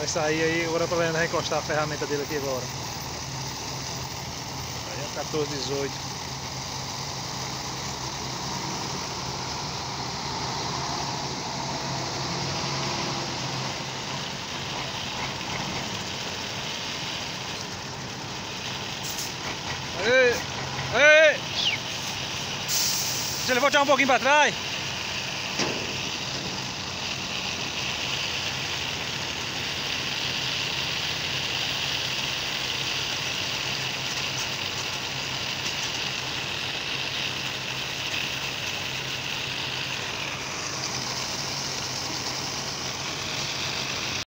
Vai sair aí, agora para Leandro encostar a ferramenta dele aqui agora. Aí é 1418. Aê! Aê! Você levou já um pouquinho para trás?